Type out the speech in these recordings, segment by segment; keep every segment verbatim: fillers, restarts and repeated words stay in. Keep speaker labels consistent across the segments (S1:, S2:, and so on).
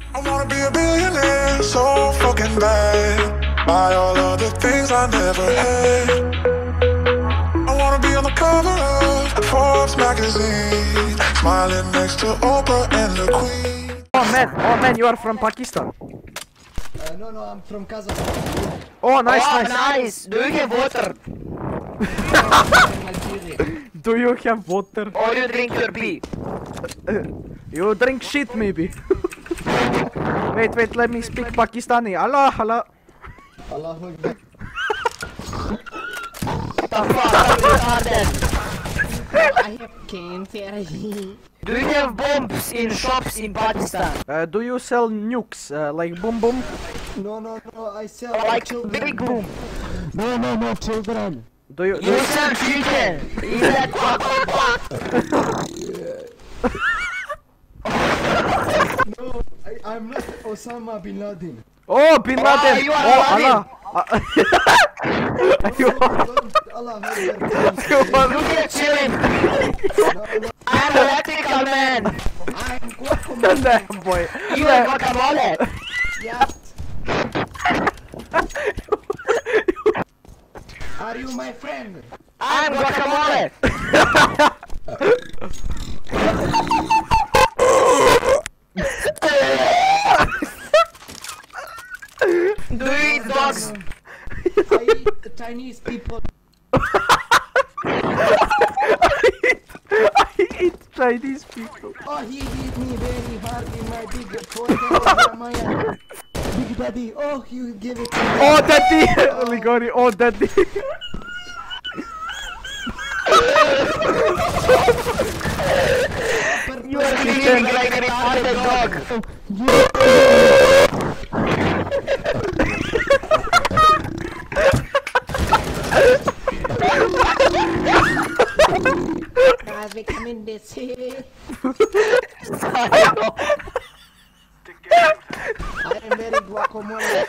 S1: I wanna be a billionaire, so fucking bad. Buy all of the things I never had. I wanna be on the cover of Forbes magazine, smiling next to Oprah and the Queen.
S2: Oh man, oh man, you are from Pakistan.
S3: Uh, no, no, I'm from Kazakhstan.
S2: Oh, nice,
S4: Oh,
S2: nice.
S4: nice. Do you have water?
S2: Do you have water?
S4: Or you drink your pee?
S2: You drink shit, maybe. Wait, wait, let me speak Pakistani. Allah, Allah.
S3: Allahu Akbar.
S4: What the fuck are that?
S3: I have cancer.
S4: Do you have bombs in shops in Pakistan?
S2: Uh, do you sell nukes, uh, like boom boom?
S3: No, no, no, I sell
S4: Or like
S3: children.
S4: big boom?
S3: No, no, no, children.
S2: Do you?
S4: You sell chicken? Is that quack quack quack?
S3: No, I, I'm not Osama bin Laden.
S2: Oh, Bin Laden!
S4: Oh, you are
S2: Oh,
S4: Aladdin.
S2: Allah! You are-
S3: Allah Akbar.
S2: you are-
S4: You get chilling. I'm electrical man.
S3: I'm guacamole.
S2: Damn, boy.
S4: You are guacamole.
S3: Yeah. Are you my friend?
S4: I'm guacamole. Do you eat dogs?
S3: I eat the Chinese people.
S2: I eat Chinese people.
S3: Oh, he hit me very hard in my big forehead. My big daddy. Oh, you give it to me.
S2: Oh, daddy! Ligori, oh, daddy!
S4: You are feeling like a retarded dog.
S3: Guys, we come in this city. I am very guacamole.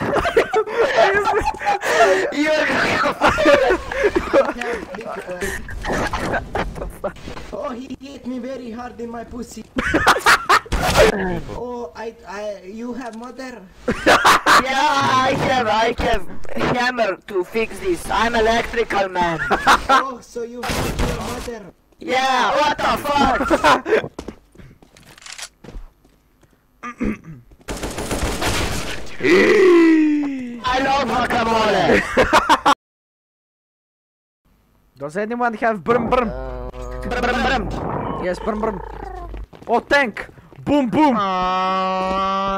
S4: You are
S3: Oh, he hit me very hard in my pussy. Oh, I, I, you have mother?
S4: Yeah, I have, I have hammer to fix this. I'm electrical man.
S3: Oh, so you have your mother?
S4: Yeah, what the fuck? I love guacamole.
S2: Does anyone have brum brum?
S4: Brum, brum, brum.
S2: Yes, brum brum. Oh, tank! Boom boom!
S4: Uh,